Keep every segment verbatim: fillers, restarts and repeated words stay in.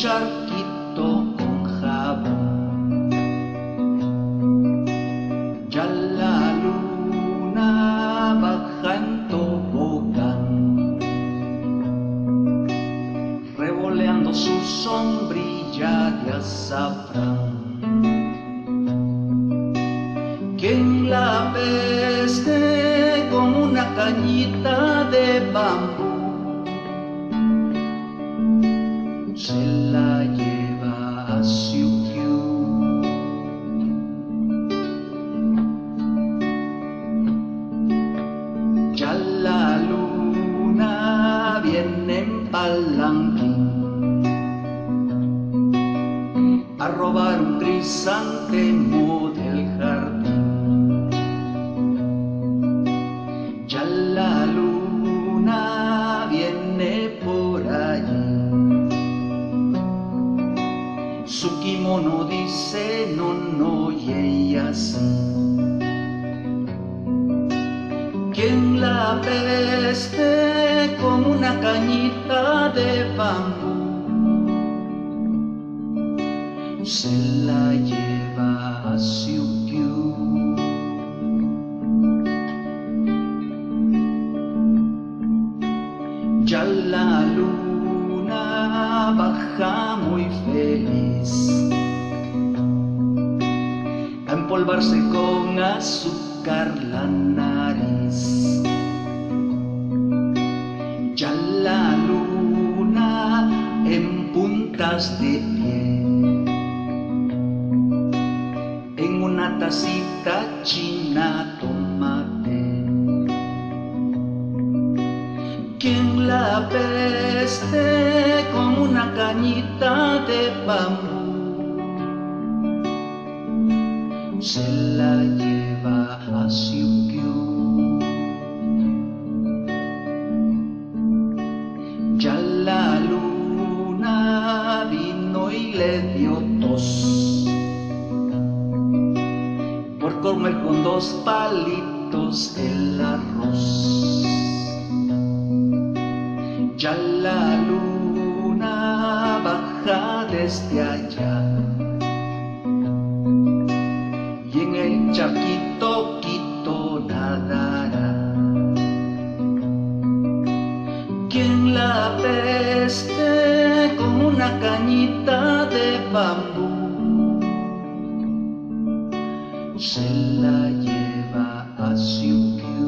charquito con jabón. Ya la luna baja en tobogán, revoleando su sombrilla de azafrán. Quien la veste como una cañita de bambú, se la lleva a Siukiu. Ya la luna viene en palanquín a robar un crisantemo del jardín. Ya la luna viene por allí, su kimono dice no, no, y ella sí. Quien la veste como una cañita de bambú, se la lleva a Siukiu. Ya la luna baja muy feliz a empolvarse con azúcar la nariz. Ya la luna en puntas de pie, en una tacita china toma té. Quien la veste como una cañita de bambú, se la lleva a Siukiu. Ya la luna vino y le dio tos por comer con dos palitos el arroz. Ya la luna baja desde allá y en el charquito quito nadará. Quien la veste como una cañita de bambú, se la lleva a Siukiu.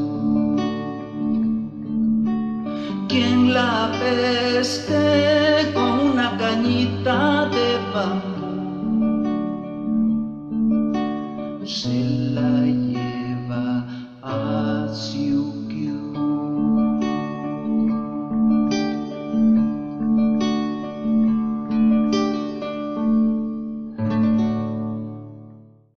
Quien la veste como una cañita de bambú, se